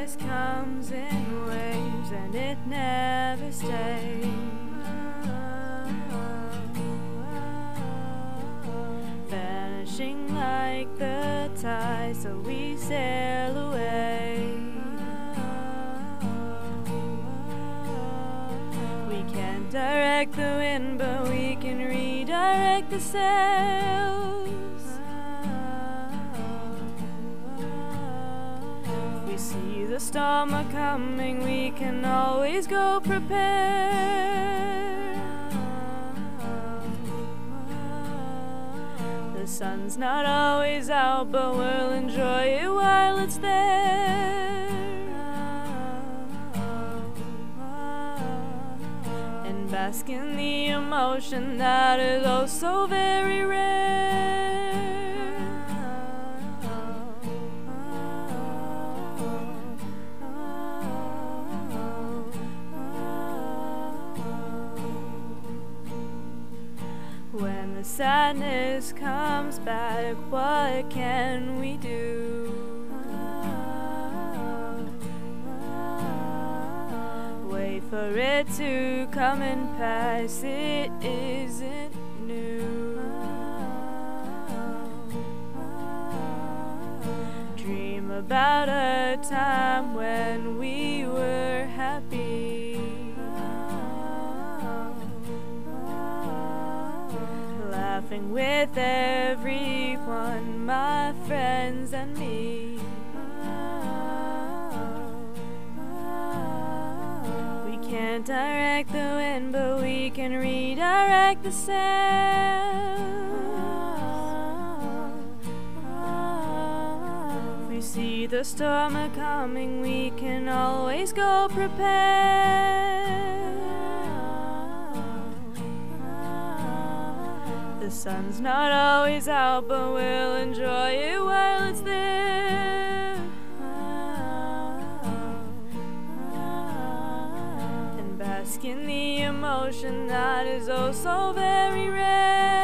sadness comes in waves and it never stays. Vanishing like the tide, so we sail away. We can't direct the wind, but we can redirect the sails. If we see the storm a-coming, we can always go prepared. The sun's not always out, but we'll enjoy it while it's there. And bask in the emotion that is oh so very rare. When the sadness comes back, what can we do? Wait for it to come and pass, it isn't new. Dream about a time when we were happy, laughing with everyone, my friends and me. We can't direct the wind, but we can redirect the sails. If we see the storm a-coming, we can always go prepared. The sun's not always out, but we'll enjoy it while it's there. And bask in the emotion that is oh so very rare.